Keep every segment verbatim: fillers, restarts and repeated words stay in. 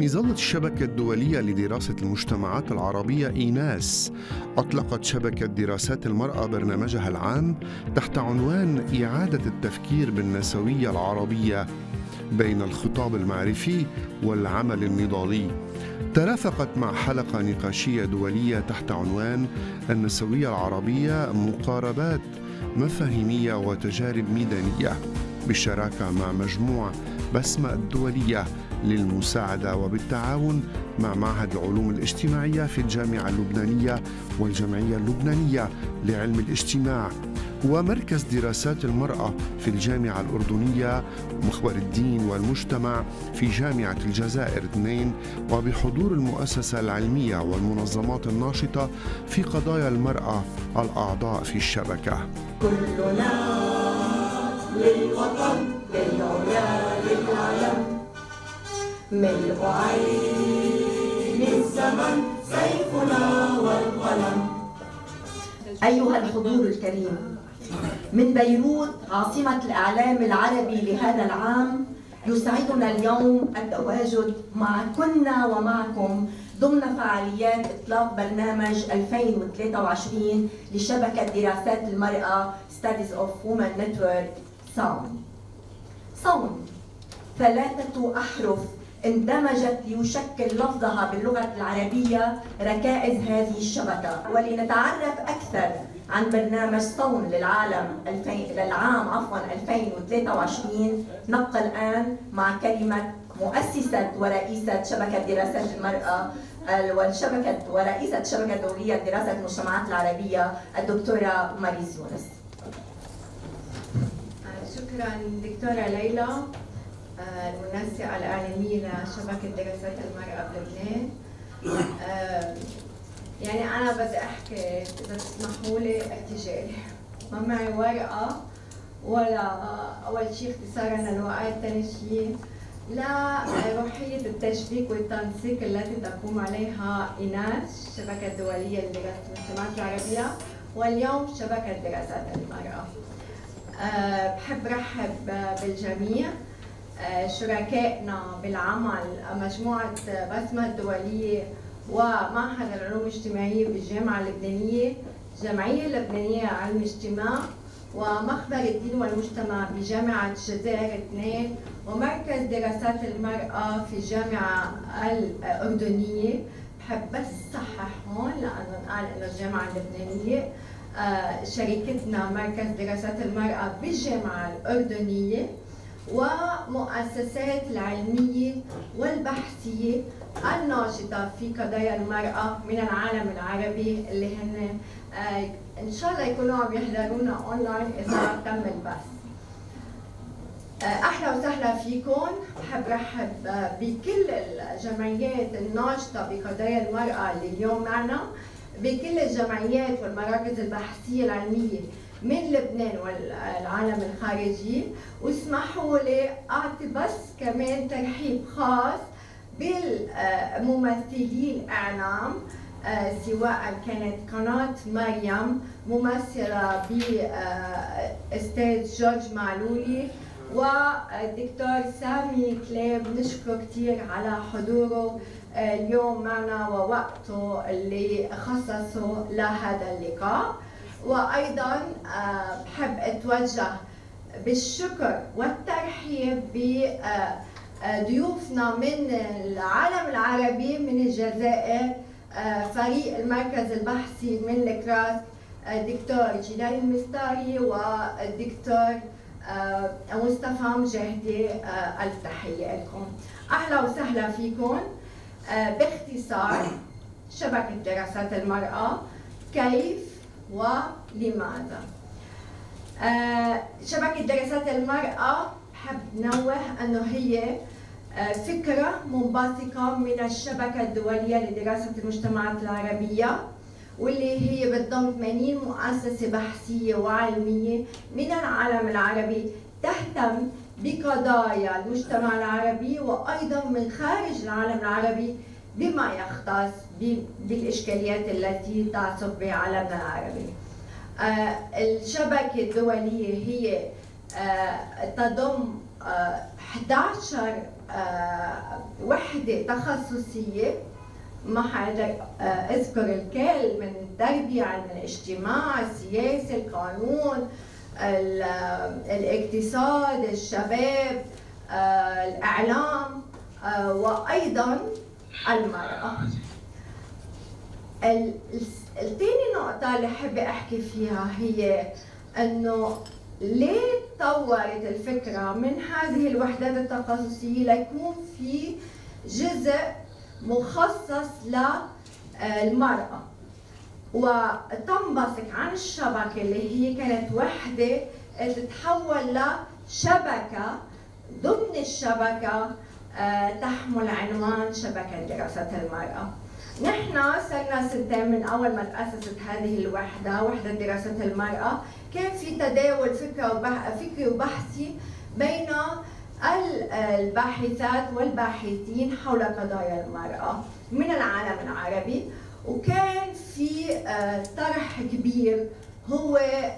ظل الشبكة الدولية لدراسة المجتمعات العربية إيناس أطلقت شبكة دراسات المرأة برنامجها العام تحت عنوان إعادة التفكير بالنسوية العربية بين الخطاب المعرفي والعمل النضالي. ترافقت مع حلقة نقاشية دولية تحت عنوان النسوية العربية مقاربات مفاهيمية وتجارب ميدانية بالشراكة مع مجموعة بسمة الدولية للمساعدة وبالتعاون مع معهد العلوم الاجتماعية في الجامعة اللبنانية والجمعية اللبنانية لعلم الاجتماع ومركز دراسات المرأة في الجامعة الأردنية ومخبر الدين والمجتمع في جامعة الجزائر اثنين، وبحضور المؤسسة العلمية والمنظمات الناشطة في قضايا المرأة الأعضاء في الشبكة. كلنا للوطن للعلا للعلم ملء عين الزمن سيفنا والقلم. أيها الحضور الكريم، من بيروت عاصمة الإعلام العربي لهذا العام يسعدنا اليوم التواجد معكن ومعكم ضمن فعاليات إطلاق برنامج ألفين وثلاثة وعشرين لشبكة دراسات المرأة Studies of Women Network صون. صون ثلاثة أحرف اندمجت ليشكل لفظها باللغة العربية ركائز هذه الشبكة. ولنتعرف أكثر عن برنامج صون للعالم للعام عفوا ألفين وثلاثة وعشرين نبقى الآن مع كلمة مؤسسة ورئيسة شبكة دراسات المرأة والشبكة ورئيسة شبكة دولية لدراسة المجتمعات العربية الدكتورة ماريز يونس. شكرا دكتورة ليلى المنسقة الإعلامية لشبكة دراسات المرأة بلبنان. يعني أنا بدي أحكي إذا تسمحوا لي ارتجالي، ما معي ورقة ولا أول شيء اختصارا للوقت، ثاني شيء لا روحية التشبيك والتنسيق التي تقوم عليها إيناس الشبكة الدولية لدراسة المجتمعات العربية واليوم شبكة دراسات المرأة. بحب رحب بالجميع شركائنا بالعمل مجموعة بسمة الدولية ومعهد العلوم الاجتماعية بالجامعة اللبنانية، الجمعية اللبنانية لعلم الاجتماع ومخبر الدين والمجتمع بجامعة الجزائر اثنين ومركز دراسات المرأة في الجامعة الأردنية. بحب بس صحح هون لأنه قال إنه الجامعة اللبنانية شركتنا مركز دراسات المرأة بالجامعة الأردنية ومؤسسات العلمية والبحثية الناشطة في قضايا المرأة من العالم العربي اللي هن آه إن شاء الله يكونوا عم يحضرونا أونلاين إذا تم البث. آه أهلا وسهلا فيكم. بحب رحب بكل الجمعيات الناشطة بقضايا المرأة اللي اليوم معنا، بكل الجمعيات والمراكز البحثية العلمية من لبنان والعالم الخارجي. واسمحوا لي أعطي بس كمان ترحيب خاص بالممثلين الإعلام سواء كانت قناة مريم ممثلة بأستاذ جورج معلولي والدكتور سامي كليب، نشكره كثير على حضوره اليوم معنا ووقته اللي خصصه لهذا اللقاء. وأيضا بحب أتوجه بالشكر والترحيب بضيوفنا من العالم العربي من الجزائر، فريق المركز البحثي من الكراس الدكتور جلال المستاري والدكتور مصطفى مجاهدي. ألف تحية لكم، أهلا وسهلا فيكم. باختصار شبكة دراسات المرأة كيف ولماذا؟ شبكة دراسات المرأة بحب نوه أنه هي فكرة منبثقة من الشبكة الدولية لدراسة المجتمعات العربية واللي هي بتضم ثمانين مؤسسة بحثية وعلمية من العالم العربي تهتم بقضايا المجتمع العربي وأيضا من خارج العالم العربي بما يختص بالإشكاليات التي تعصف بعالمنا العربي. الشبكة الدولية هي تضم أحد عشر وحدة تخصصية، ما حقدر اذكر الكل، من التربية، علم الاجتماع، السياسة، القانون، الاقتصاد، الشباب، الإعلام، وأيضا المرأة. الثاني نقطة اللي حابة أحكي فيها هي أنه ليه تطورت الفكرة من هذه الوحدات التخصصية ليكون في جزء مخصص للمرأة وتنبثق عن الشبكة اللي هي كانت وحدة تتحول لشبكة ضمن الشبكة تحمل عنوان شبكة دراسات المرأة. نحن صرنا سنتين من أول ما تأسست هذه الوحدة، وحدة دراسات المرأة، كان في تداول فكري وبحثي بين الباحثات والباحثين حول قضايا المرأة من العالم العربي، وكان في طرح كبير هو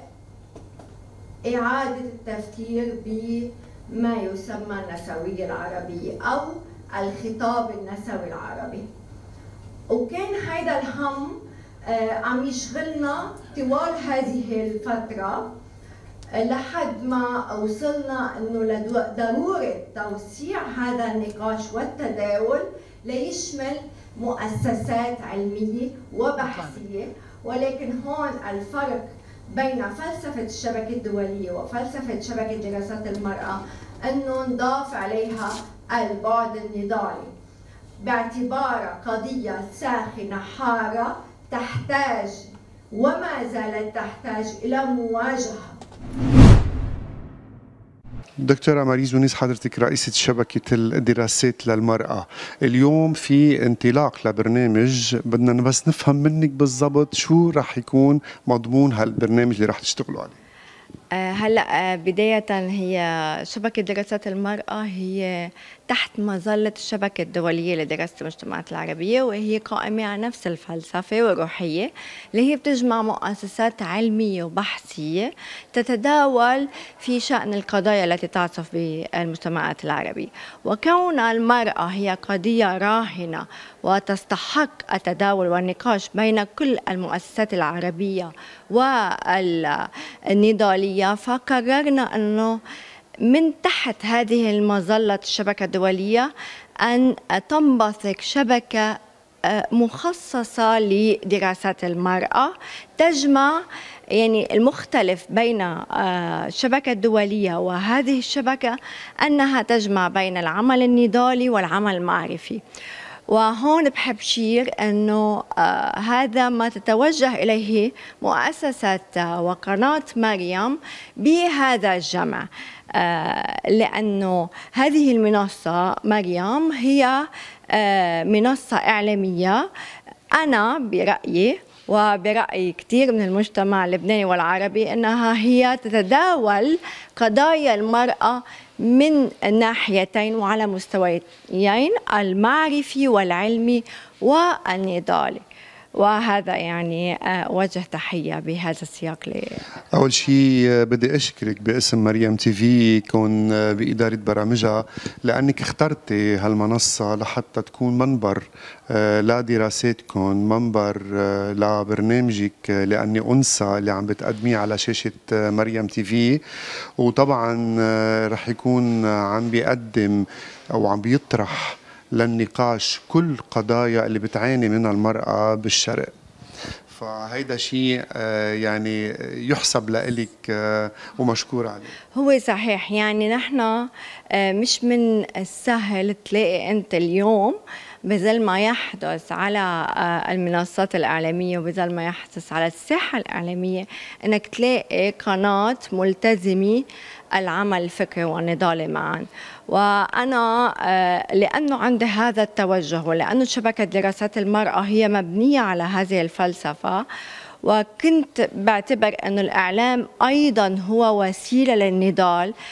إعادة التفكير بما يسمى النسوية العربية أو الخطاب النسوي العربي. وكان هذا الهم عم يشغلنا طوال هذه الفترة لحد ما وصلنا انه لضروره توسيع هذا النقاش والتداول ليشمل مؤسسات علميه وبحثيه. ولكن هون الفرق بين فلسفه الشبكه الدوليه وفلسفه شبكه دراسات المراه انه نضاف عليها البعد النضالي باعتبارها قضيه ساخنه حاره تحتاج وما زالت تحتاج الى مواجهه. دكتورة ماريز ونيس، حضرتك رئيسة شبكة الدراسات للمرأة، اليوم في انطلاق لبرنامج، بدنا بس نفهم منك بالضبط شو رح يكون مضمون هالبرنامج اللي رح تشتغلوا عليه. هلا بداية هي شبكة دراسات المرأة هي تحت مظلة الشبكة الدولية لدراسة المجتمعات العربية، وهي قائمة على نفس الفلسفة والروحية اللي هي بتجمع مؤسسات علمية وبحثية تتداول في شأن القضايا التي تعصف بالمجتمعات العربية. وكون المرأة هي قضية راهنة وتستحق التداول والنقاش بين كل المؤسسات العربية والنضالية، فقررنا أنه من تحت هذه المظلة الشبكة الدولية أن تنبثق شبكة مخصصة لدراسات المرأة تجمع يعني المختلف بين الشبكة الدولية وهذه الشبكة أنها تجمع بين العمل النضالي والعمل المعرفي. وهون بحب شير أنه آه هذا ما تتوجه إليه مؤسسة وقناة مريم بهذا الجمع، آه لأنه هذه المنصة مريم هي آه منصة إعلامية. أنا برأيي وبرأي كثير من المجتمع اللبناني والعربي أنها هي تتداول قضايا المرأة من الناحيتين وعلى مستويين، المعرفي والعلمي والنضالي. وهذا يعني وجه تحية بهذا السياق لي. أول شيء بدي أشكرك باسم مريم تي في كون بإدارة برامجها، لأنك اخترتي هالمنصة لحتى تكون منبر لدراساتكم، منبر لبرنامجك لأني أنثى اللي عم بتقدميه على شاشة مريم تي في. وطبعا رح يكون عم بيقدم أو عم بيطرح للنقاش كل قضايا اللي بتعاني منها المرأة بالشرق. فهيدا شيء يعني يحسب لإلك ومشكور عليه. هو صحيح، يعني نحن مش من السهل تلاقي أنت اليوم بظل ما يحدث على المنصات الإعلامية وبظل ما يحدث على الساحة الإعلامية أنك تلاقي قناة ملتزمة العمل الفكري والنضالي معا. وأنا لأنه عندي هذا التوجه ولأنه شبكة دراسات المرأة هي مبنية على هذه الفلسفة، وكنت بعتبر أن الإعلام أيضا هو وسيلة للنضال،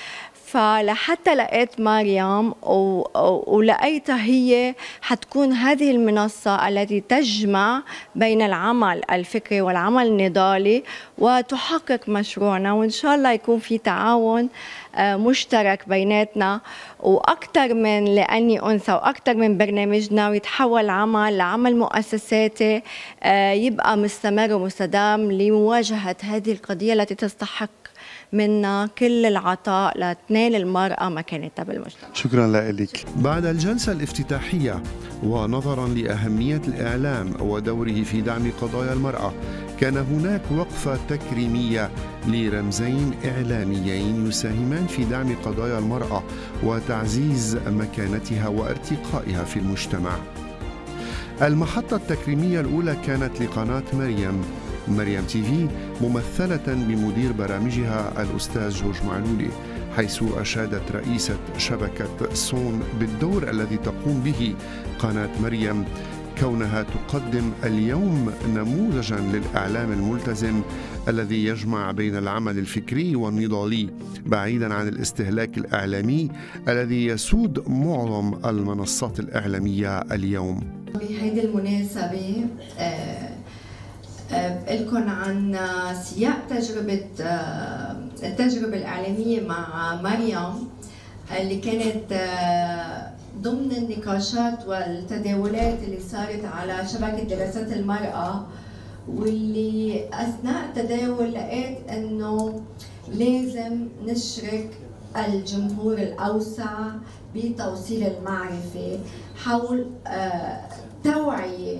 فلحتى لقيت مريم ولقيتها هي حتكون هذه المنصة التي تجمع بين العمل الفكري والعمل النضالي وتحقق مشروعنا، وإن شاء الله يكون في تعاون مشترك بيناتنا، وأكثر من لأني أنثى وأكثر من برنامجنا، ويتحول عمل لعمل مؤسساتي يبقى مستمر ومستدام لمواجهة هذه القضية التي تستحق منا كل العطاء لتنال المرأة مكانتها بالمجتمع. شكرا لك. بعد الجلسة الافتتاحية ونظرا لأهمية الإعلام ودوره في دعم قضايا المرأة، كان هناك وقفة تكريمية لرمزين إعلاميين يساهمان في دعم قضايا المرأة وتعزيز مكانتها وارتقائها في المجتمع. المحطة التكريمية الأولى كانت لقناة مريم مريم تي في، ممثلة بمدير برامجها الأستاذ جورج معلولي، حيث أشادت رئيسة شبكة صون بالدور الذي تقوم به قناة مريم، كونها تقدم اليوم نموذجا للإعلام الملتزم الذي يجمع بين العمل الفكري والنضالي بعيدا عن الاستهلاك الإعلامي الذي يسود معظم المنصات الإعلامية اليوم. بهذه المناسبة آه بقلكن عن سياق تجربة التجربة الإعلامية مع مريم اللي كانت ضمن النقاشات والتداولات اللي صارت على شبكة دراسات المرأة، واللي أثناء التداول لقيت إنه لازم نشرك الجمهور الأوسع بتوصيل المعرفة حول توعية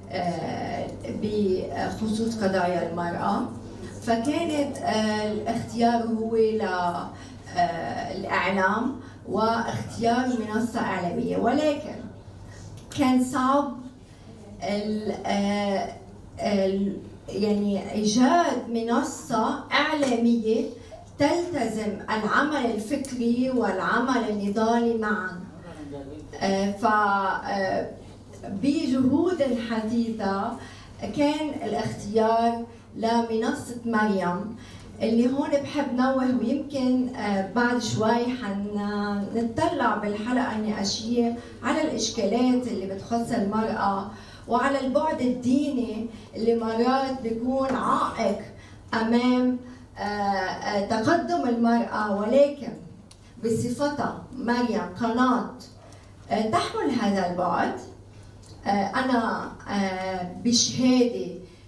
بخصوص قضايا المرأة. فكانت الاختيار هو للإعلام واختيار منصة إعلامية، ولكن كان صعب يعني إيجاد منصة إعلامية تلتزم العمل الفكري والعمل النضالي معا. ف بجهود حديثة كان الاختيار لمنصة مريم، اللي هون بحب نوه، ويمكن بعد شوي حنطلع بالحلقة النقاشية على الإشكالات اللي بتخص المرأة وعلى البعد الديني اللي مرات بيكون عائق أمام تقدم المرأة، ولكن بصفتها مريم قناة تحمل هذا البعد. أنا بشهادة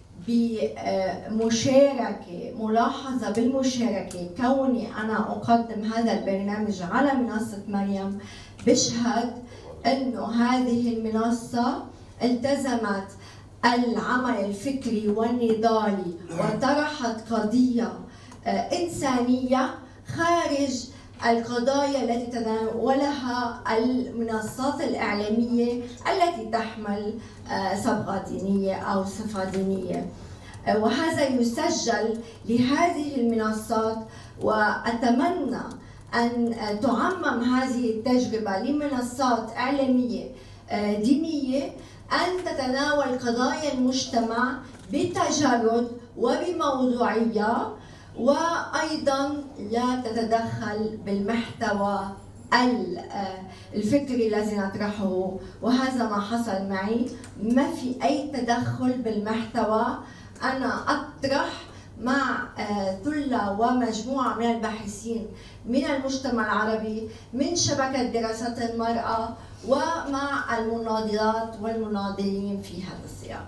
بمشاركة ملاحظة بالمشاركة كوني أنا أقدم هذا البرنامج على منصة مريم، بشهد أنه هذه المنصة التزمت العمل الفكري والنضالي وطرحت قضية إنسانية خارج القضايا التي تناولها المنصات الإعلامية التي تحمل صبغة دينية أو صفة دينية، وهذا يسجل لهذه المنصات. وأتمنى أن تعمم هذه التجربة لمنصات إعلامية دينية أن تتناول قضايا المجتمع بتجرد وبموضوعية، وأيضا لا تتدخل بالمحتوى الفكري الذي نطرحه، وهذا ما حصل معي. ما في أي تدخل بالمحتوى، أنا أطرح مع ثلة ومجموعة من الباحثين من المجتمع العربي من شبكة دراسات المرأة ومع المناضلات والمناضلين في هذا السياق.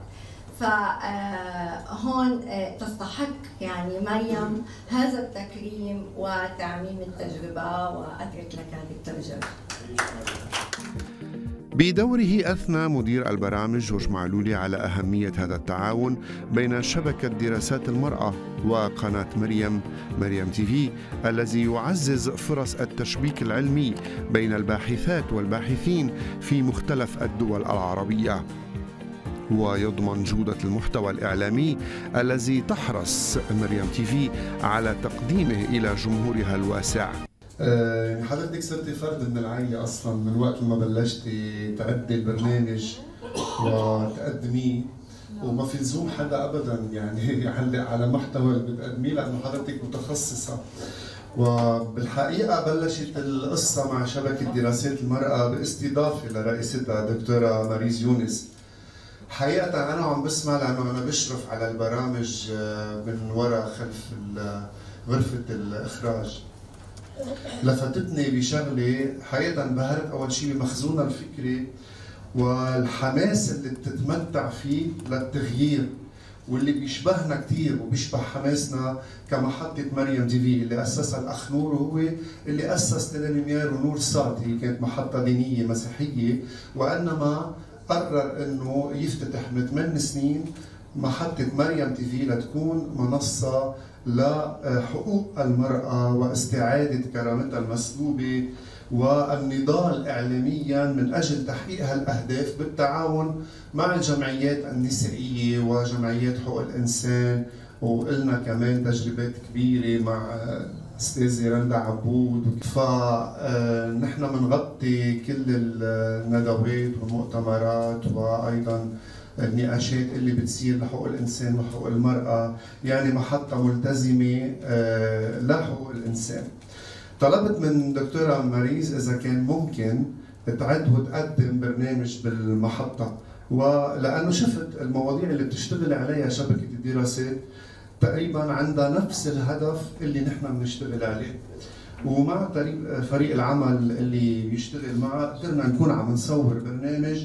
فهون تستحق يعني مريم هذا التكريم وتعميم التجربة، وأترك لك دكتور جورج. بدوره أثنى مدير البرامج جورج معلولي على أهمية هذا التعاون بين شبكة دراسات المرأة وقناة مريم مريم تي في، الذي يعزز فرص التشبيك العلمي بين الباحثات والباحثين في مختلف الدول العربية، ويضمن جودة المحتوى الإعلامي الذي تحرص مريم تي في على تقديمه إلى جمهورها الواسع. يعني حضرتك صرتي فرد من العائلة أصلا من وقت ما بلشتي تأدي البرنامج وتقدميه، وما في لزوم حدا أبدا يعني يعلق على محتوى اللي بتقدميه لأنه حضرتك متخصصة. وبالحقيقة بلشت القصة مع شبكة دراسات المرأة باستضافة لرئيستها دكتورة ماريز يونس. حقيقة أنا عم بسمع لأنه أنا بشرف على البرامج من وراء خلف غرفة الإخراج. لفتتني بشغلة حقيقة انبهرت أول شيء بمخزونها الفكري والحماس اللي بتتمتع فيه للتغيير، واللي بيشبهنا كثير وبيشبه حماسنا كمحطة مريم تي في اللي أسسها الأخ نور، وهو اللي أسس تلميار ونور صاد. هي كانت محطة دينية مسيحية، وإنما قرر إنه يفتتح من ثمان سنين محطة مريم تي في لتكون منصة لحقوق المرأة واستعادة كرامتها المسلوبة والنضال إعلاميا من أجل تحقيق هالأهداف بالتعاون مع الجمعيات النسائية وجمعيات حقوق الإنسان. وقلنا كمان تجربات كبيرة مع أستاذة رندا عبود. فنحن بنغطي كل الندوات والمؤتمرات وأيضا النقاشات اللي بتصير لحقوق الإنسان وحقوق المرأة، يعني محطة ملتزمة لحقوق الإنسان. طلبت من دكتورة ماريز إذا كان ممكن تعد وتقدم برنامج بالمحطة، ولأنه شفت المواضيع اللي بتشتغل عليها شبكة الدراسات تقريبا عندها نفس الهدف اللي نحن بنشتغل عليه. ومع فريق العمل اللي بيشتغل معه قدرنا نكون عم نصور برنامج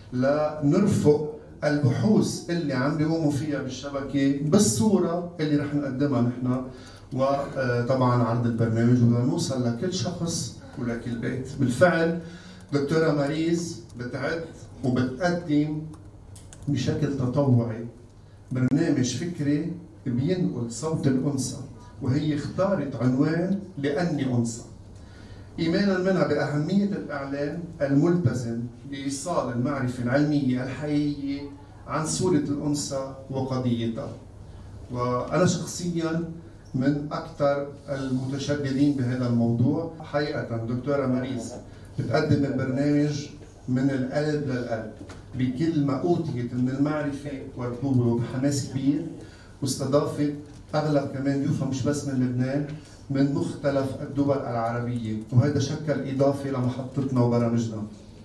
لنرفق البحوث اللي عم بيقوموا فيها بالشبكة بالصورة اللي رح نقدمها نحن، وطبعا عرض البرنامج ونوصل لكل شخص ولكل بيت. بالفعل دكتورة ماريز بتعد وبتقدم بشكل تطوعي برنامج فكري بينقل صوت الأنثى، وهي اختارت عنوان لأني أنثى، إيمانا منها بأهمية الإعلام الملتزم بإيصال المعرفة العلمية الحقيقية عن صورة الأنثى وقضيتها. وأنا شخصيا من أكثر المتشددين بهذا الموضوع. حقيقة دكتورة ماريز بتقدم البرنامج من القلب للقلب بكل ما أوتيت من المعرفة والقوة وبحماس كبير، واستضافت أغلب كمان ضيوفها مش بس من لبنان، من مختلف الدول العربية، وهذا شكل إضافة لمحطتنا وبرامجنا.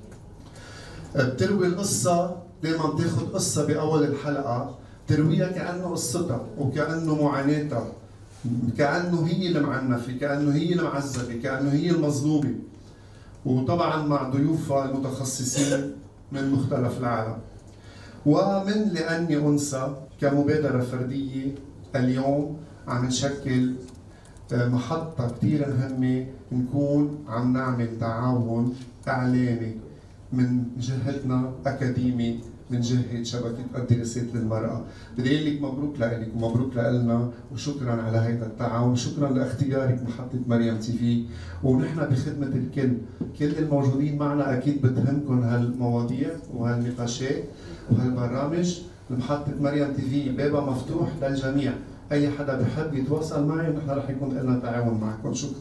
بتروي القصة، دائما بتاخذ قصة بأول الحلقة ترويها كأنه قصتها وكأنه معاناتها، كأنه هي المعنفة، كأنه هي المعذبة، كأنه هي المظلومة، وطبعا مع ضيوفها المتخصصين من مختلف العالم. ومن لأني أنثى كمبادرة فردية اليوم عم نشكل محطة كثير مهمة، نكون عم نعمل تعاون إعلامي من جهتنا أكاديمي من جهة شبكة الدراسات للمرأة. بدي أقول لك مبروك لك ومبروك لنا، وشكرا على هذا التعاون، شكرا لاختيارك محطة مريم تي في، ونحن بخدمة الكل. كل الموجودين معنا أكيد بتهمكم هالمواضيع وهالنقاشات وهالبرامج. محطة مريم تي في بابها مفتوح للجميع، أي حدا بحب يتواصل معي ونحن رح يكون لنا تعاون معكم. شكرا.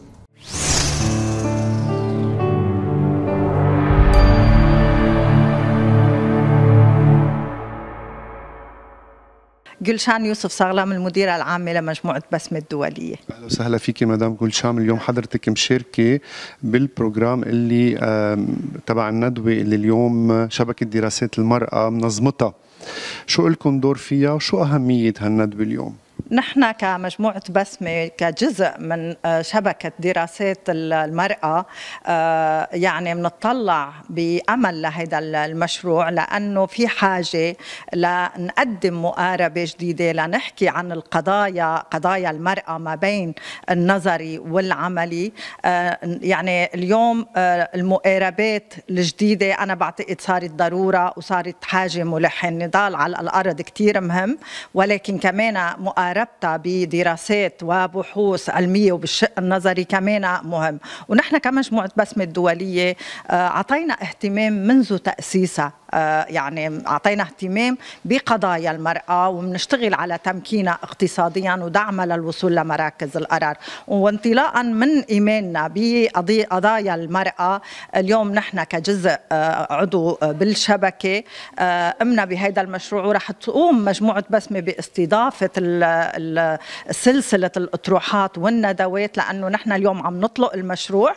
جلشان يوسف صغلام المديرة العامة لمجموعة بسمة الدولية. أهلا وسهلا فيكي مدام جلشان. اليوم حضرتك مشاركة بالبروجرام اللي تبع الندوة اللي اليوم شبكة دراسات المرأة منظمتها. شو لكم دور فيها وشو أهمية هالندوة اليوم؟ نحن كمجموعة بسمة كجزء من شبكة دراسات المرأة يعني بنطلع بأمل لهذا المشروع، لأنه في حاجة لنقدم مقاربة جديدة لنحكي عن القضايا، قضايا المرأة ما بين النظري والعملي. يعني اليوم المقاربات الجديدة أنا بعتقد صارت ضرورة وصارت حاجة ملحة. النضال على الأرض كتير مهم، ولكن كمان مقاربة ربطها بدراسات وبحوث علمية وبالشق النظري كمان مهم. ونحن كمجموعة بسمة الدولية عطينا اهتمام منذ تأسيسها يعني أعطينا اهتمام بقضايا المرأة وبنشتغل على تمكينها اقتصاديا ودعمها للوصول لمراكز القرار. وانطلاقا من إيماننا بقضايا المرأة، اليوم نحن كجزء عضو بالشبكة قمنا بهذا المشروع، ورح تقوم مجموعة بسمة باستضافة سلسلة الأطروحات والندوات، لأنه نحن اليوم عم نطلق المشروع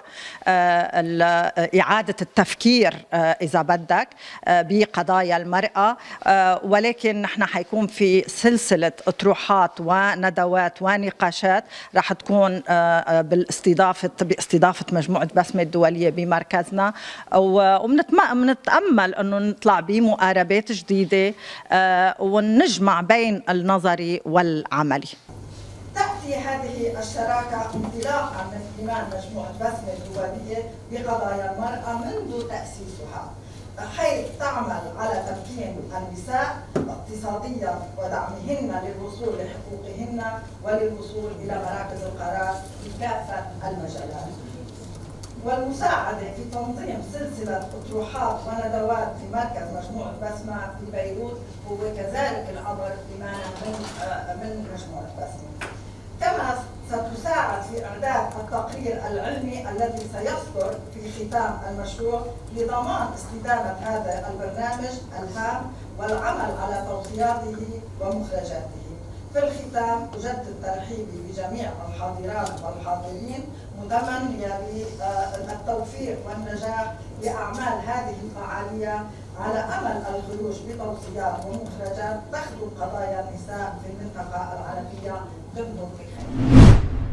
إعادة التفكير إذا بدك بقضايا المرأة، ولكن نحن حيكون في سلسلة أطروحات وندوات ونقاشات رح تكون بالاستضافة باستضافة مجموعة بسمة الدولية بمركزنا، وبنتأمل أنه نطلع بمقاربات جديدة ونجمع بين النظري والعملي. تأتي هذه الشراكة انطلاقا من اهتمام مجموعة بسمة الدولية بقضايا المرأة منذ تأسيسها، حيث تعمل على تمكين النساء اقتصاديا ودعمهن للوصول لحقوقهن وللوصول إلى مراكز القرار في كافة المجالات، والمساعدة في تنظيم سلسلة أطروحات وندوات في مركز مجموعة بسمة في بيروت هو كذلك الأمر بمعنى من من مجموعة بسمة. كما ستساعد في إعداد التقرير العلمي الذي سيصدر في ختام المشروع لضمان استدامة هذا البرنامج الهام والعمل على توصياته ومخرجاته. في الختام أجدد ترحيبي بجميع الحاضرات والحاضرين، متمنية بالتوفيق والنجاح لأعمال هذه الفعالية، على أمل الخروج بتوصيات ومخرجات تخدم قضايا النساء في المنطقة العربية. دمتم في خير.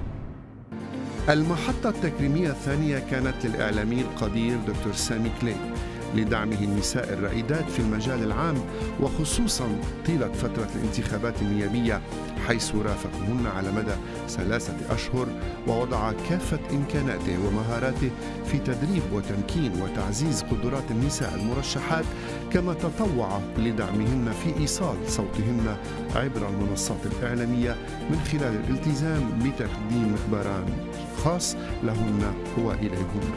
المحطة التكريمية الثانية كانت للإعلامي القدير دكتور سامي كلي لدعمه النساء الرائدات في المجال العام، وخصوصا طيلة فترة الانتخابات النيابية، حيث رافقهن على مدى ثلاثة أشهر ووضع كافة إمكاناته ومهاراته في تدريب وتمكين وتعزيز قدرات النساء المرشحات، كما تطوع لدعمهن في إيصال صوتهن عبر المنصات الإعلامية من خلال الالتزام بتقديم برامج خاص لهن وإليهن.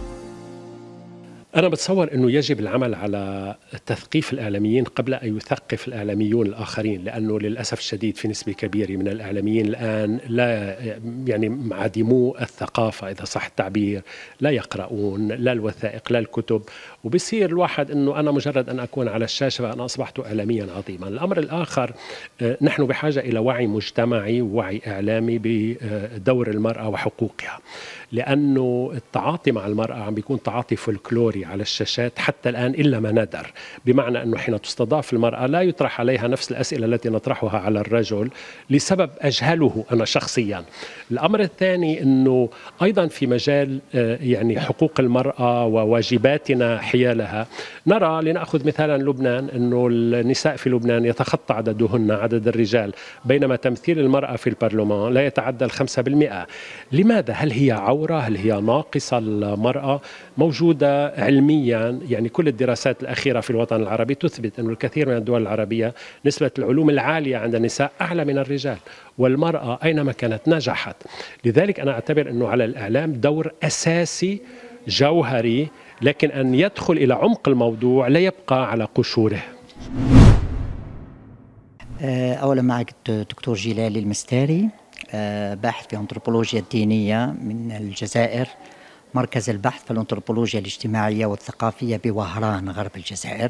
أنا بتصور أنه يجب العمل على تثقيف الإعلاميين قبل أن يثقف الإعلاميون الآخرين، لأنه للأسف الشديد في نسبة كبيرة من الإعلاميين الآن لا يعني عدموا الثقافة إذا صح التعبير، لا يقرؤون لا الوثائق لا الكتب، وبصير الواحد أنه أنا مجرد أن أكون على الشاشة فأنا أصبحت إعلاميا عظيما. الأمر الآخر، نحن بحاجة إلى وعي مجتمعي ووعي إعلامي بدور المرأة وحقوقها، لأنه التعاطي مع المرأة عم بيكون تعاطي فولكلوري على الشاشات حتى الآن إلا ما ندر، بمعنى أنه حين تستضاف المرأة لا يطرح عليها نفس الأسئلة التي نطرحها على الرجل لسبب أجهله أنا شخصيا. الأمر الثاني أنه أيضا في مجال يعني حقوق المرأة وواجباتنا حيالها، نرى لنأخذ مثالا لبنان أنه النساء في لبنان يتخطى عددهن عدد الرجال، بينما تمثيل المرأة في البرلمان لا يتعدى الخمسة بالمئة. لماذا؟ هل هي عورة؟ هل هي ناقصة المرأة؟ موجودة علميا، يعني كل الدراسات الأخيرة في الوطن العربي تثبت أن الكثير من الدول العربية نسبة العلوم العالية عند النساء أعلى من الرجال، والمرأة أينما كانت نجحت. لذلك أنا أعتبر أنه على الإعلام دور أساسي جوهري، لكن أن يدخل إلى عمق الموضوع لا يبقى على قشوره. أولا معك دكتور جلال المستاري، باحث في أنثروبولوجيا الدينية من الجزائر، مركز البحث في الأنثروبولوجيا الاجتماعية والثقافية بوهران غرب الجزائر.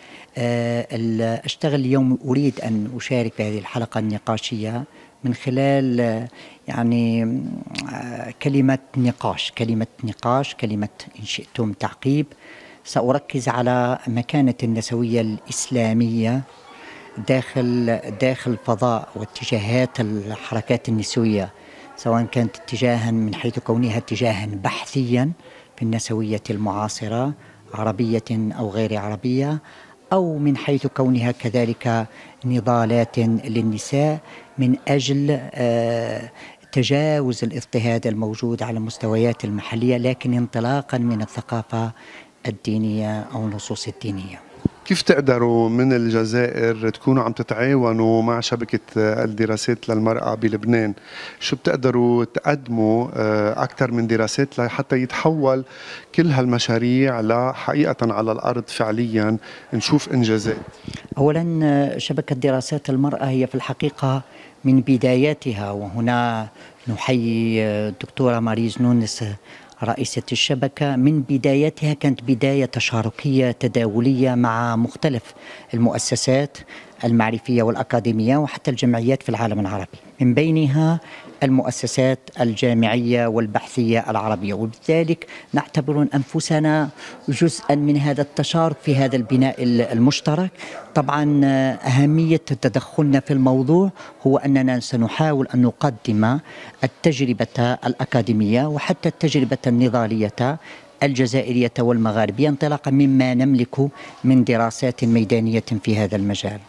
أشتغل اليوم، أريد أن أشارك في هذه الحلقة النقاشية من خلال يعني كلمة نقاش كلمة نقاش كلمة إن شئتم تعقيب. سأركز على مكانة النسوية الإسلامية داخل داخل الفضاء واتجاهات الحركات النسوية، سواء كانت اتجاها من حيث كونها اتجاها بحثيا في النسوية المعاصرة عربية أو غير عربية، أو من حيث كونها كذلك نضالات للنساء من أجل تجاوز الاضطهاد الموجود على المستويات المحلية، لكن انطلاقا من الثقافة الدينية أو النصوص الدينية. كيف تقدروا من الجزائر تكونوا عم تتعاونوا مع شبكة الدراسات للمرأة بلبنان؟ شو بتقدروا تقدموا أكثر من دراسات لحتى يتحول كل هالمشاريع لحقيقة على الأرض فعليا نشوف إنجازات؟ أولا شبكة دراسات المرأة هي في الحقيقة من بداياتها، وهنا نحيي الدكتورة ماريز نونس رئيسة الشبكة، من بدايتها كانت بداية تشاركية تداولية مع مختلف المؤسسات المعرفية والأكاديمية وحتى الجمعيات في العالم العربي، من بينها المؤسسات الجامعية والبحثية العربية، وبذلك نعتبر أنفسنا جزءا من هذا التشارك في هذا البناء المشترك. طبعا أهمية تدخلنا في الموضوع هو أننا سنحاول أن نقدم التجربة الأكاديمية وحتى التجربة النضالية الجزائرية والمغاربية انطلاقا مما نملك من دراسات ميدانية في هذا المجال.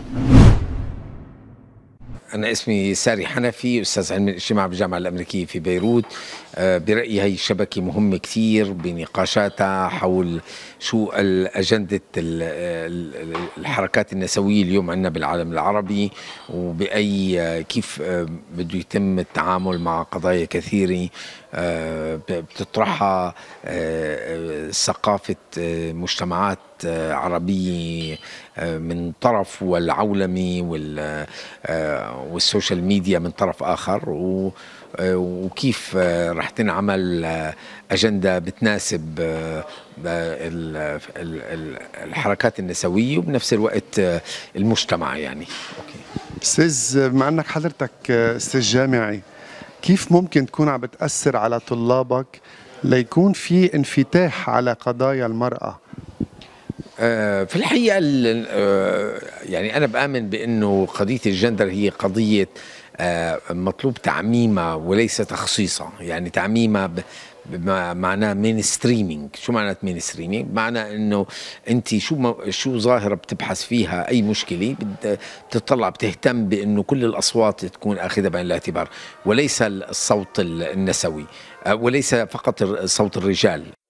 أنا اسمي ساري حنفي، أستاذ علم الاجتماع بالجامعة الأمريكية في بيروت. برأيي هي الشبكة مهمة كثير بنقاشاتها حول شو الأجندة الحركات النسوية اليوم عندنا بالعالم العربي، وبأي كيف بده يتم التعامل مع قضايا كثيرة بتطرحها ثقافة مجتمعات عربية من طرف، والعولمة والسوشيال ميديا من طرف آخر، وكيف رح تنعمل أجندة بتناسب الحركات النسوية وبنفس الوقت المجتمع. يعني أوكي. أستاذ، بما أنك حضرتك أستاذ جامعي، كيف ممكن تكون عم بتأثر على طلابك ليكون في انفتاح على قضايا المرأة؟ في الحقيقة يعني أنا بآمن بأنه قضية الجندر هي قضية مطلوب تعميمها وليس تخصيصها. يعني تعميمها معناه مين ستريمينج. شو معنات مين ستريمينج؟ معناه انه انت شو شو ظاهره بتبحث فيها اي مشكله بتطلع بتهتم بانه كل الاصوات تكون اخذها بعين الاعتبار، وليس الصوت النسوي، وليس فقط صوت الرجال.